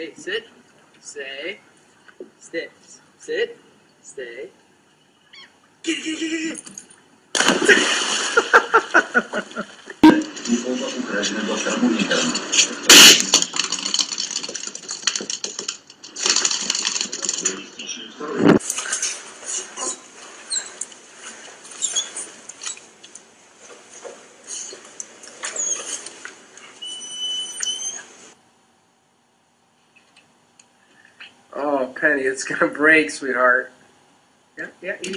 Hey, sit, stay, sit, sit, stay. Get. Oh, Penny, it's gonna break, sweetheart. Yeah, easy.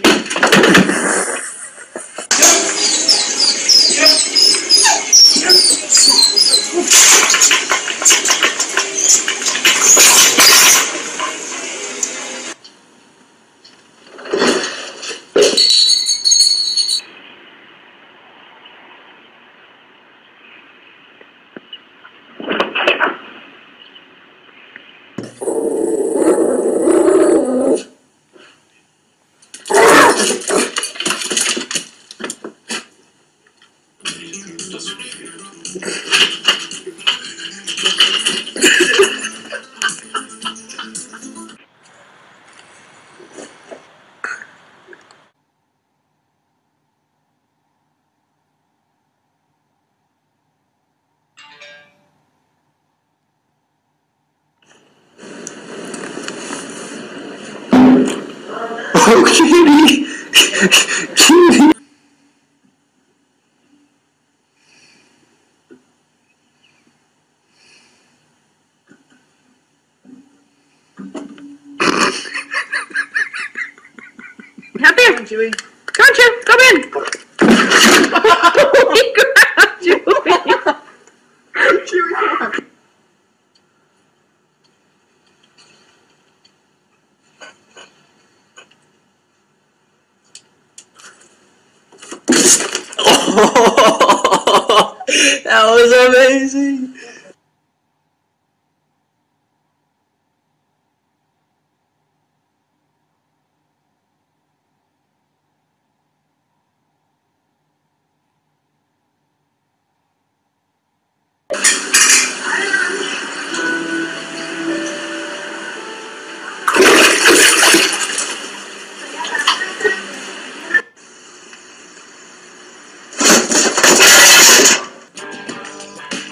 Oh, Kitty! Kitty! Come here, Chewy. Come on, Chew. Come in. Holy crap, Chewy. Chewy, come on. Oh, that was amazing.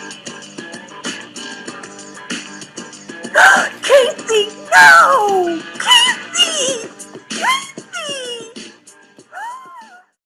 Casey, no!